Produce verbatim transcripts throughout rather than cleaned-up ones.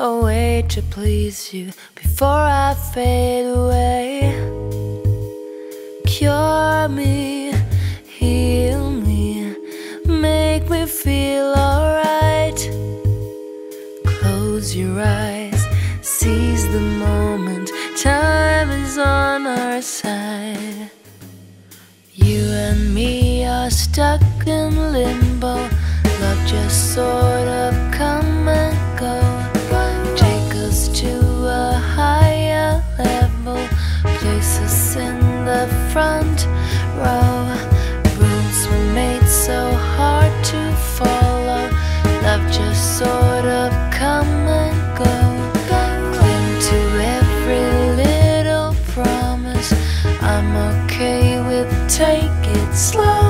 a way to please you before I fade away. Cure me, heal me, make me feel alright. Close your eyes, seize the moment, time is on our side. You and me are stuck in limbo, love just sort of come and go. Take us to a higher level, place us in the front row. Rules were made so hard to follow, love just sort of come and go. Cling to every little promise, I'm okay with take it slow.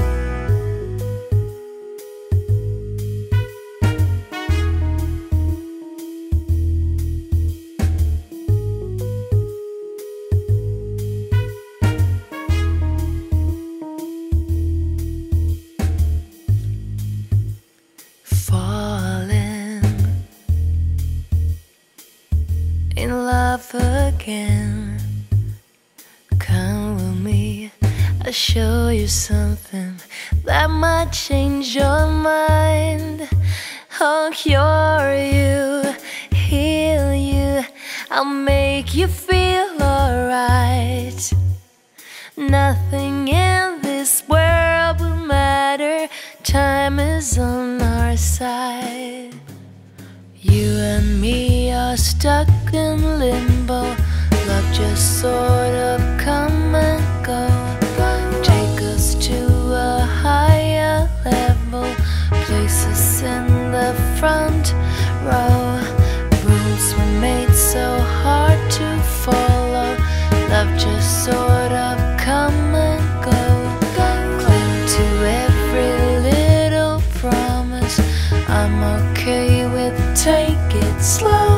In love again, come with me, I'll show you something that might change your mind. I'll cure you, heal you, I'll make you feel alright. Nothing in this world will matter, time is on our side. You and me are stuck in limbo, love just sort of come and go. Take us to a higher level, place us in the front row. Rules were made so hard to follow, love just sort of come and go. Cling to every little promise, I'm okay with take it slow.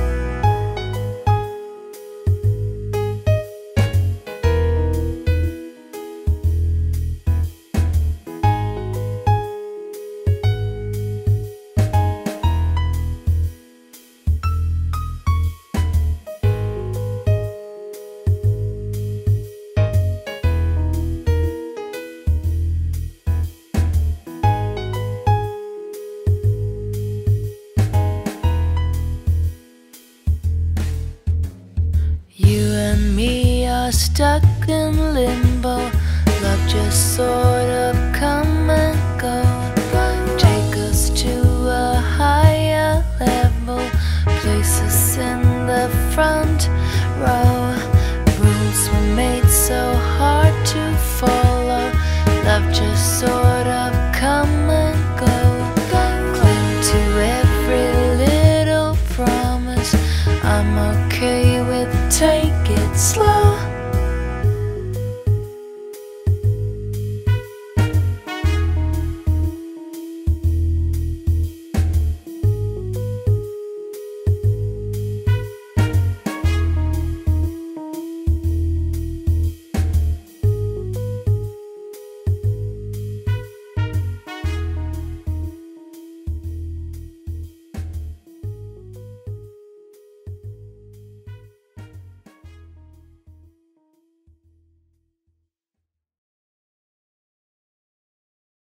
You and me are stuck in limbo, love just sort of come and go. Take us to a higher level, place us in the front row. Rules were made so hard to follow, love just sort of come and go. Cling to every little promise, I'm okay with take it slow.